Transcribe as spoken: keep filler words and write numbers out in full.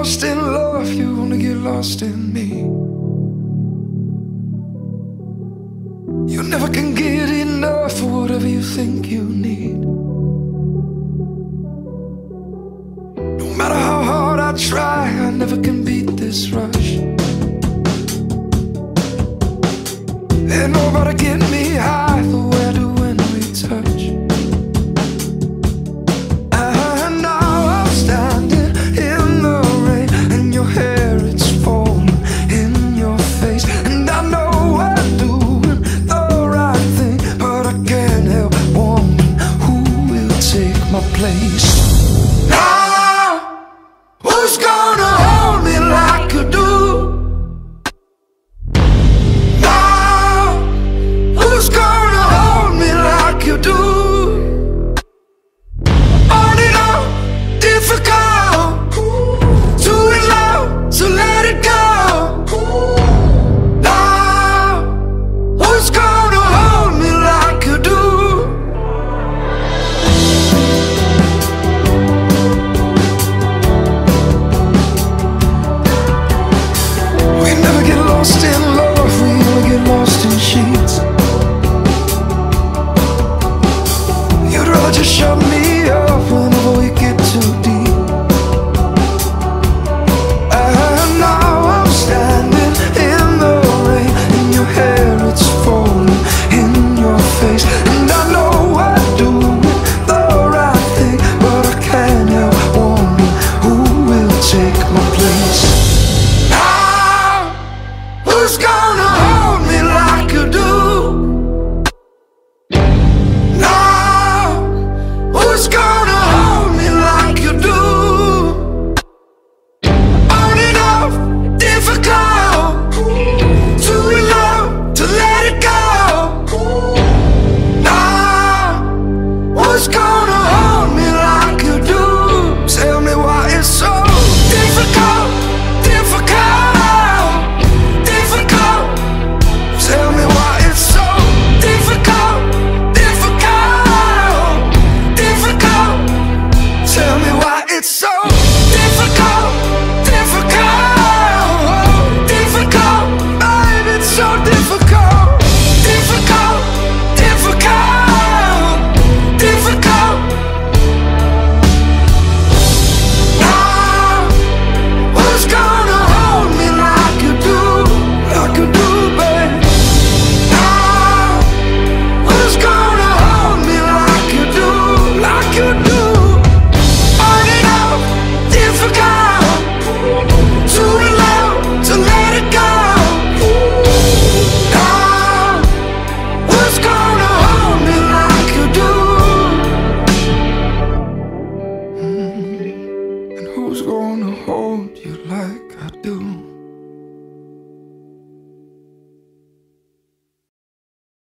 lost in love, you wanna get lost in me. You never can get enough of whatever you think you need. No matter how hard I try, I never can beat this rush. Ain't nobody get me high the way I do when we touch. And now I'm standing in the rain, and your hair, it's falling in your face. And I know I'm doing the right thing, but I can't help wondering who will take my place. Now, who's gonna hold me like you do? Lost in love, we only get lost in sheets. You'd rather just shut me up whenever we get too deep. And now I'm standing in the rain, and your hair, it's falling in your face. And I know I'm doing the right thing, but I can't help wondering who will take my place. Who's gonna hold me like you do? Now, who's gonna hold me like you do? On and off, difficult, too in love to let it go. Now, who's gonna hold me like you do? Tell me why it's so difficult, difficult. Tell me why it's so difficult, difficult, difficult. Tell me why it's so difficult, difficult, difficult. Baby, it's so difficult, difficult, difficult, difficult. Now, who's gonna hold me like you do, like you do, baby? Who's gonna hold